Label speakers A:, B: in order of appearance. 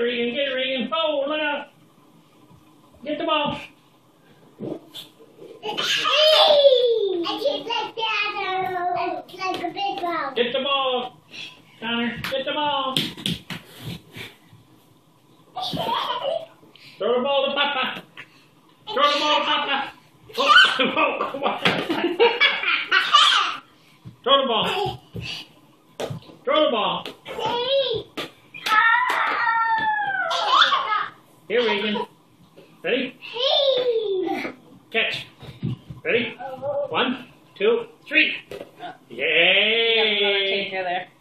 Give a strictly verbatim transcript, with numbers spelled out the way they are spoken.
A: Regan, get it, Regan. Oh, look out. Get the ball.
B: Hey! I can't like that. It's like a big ball.
A: Get the ball. Connor, get the ball. Throw the ball to Papa. Throw the ball to Papa. Oh, oh, come on. Throw the ball. Throw the ball. Here, Regan. Ready? Catch. Ready? One, two, three.
C: You have another
A: Yay!
C: taker there.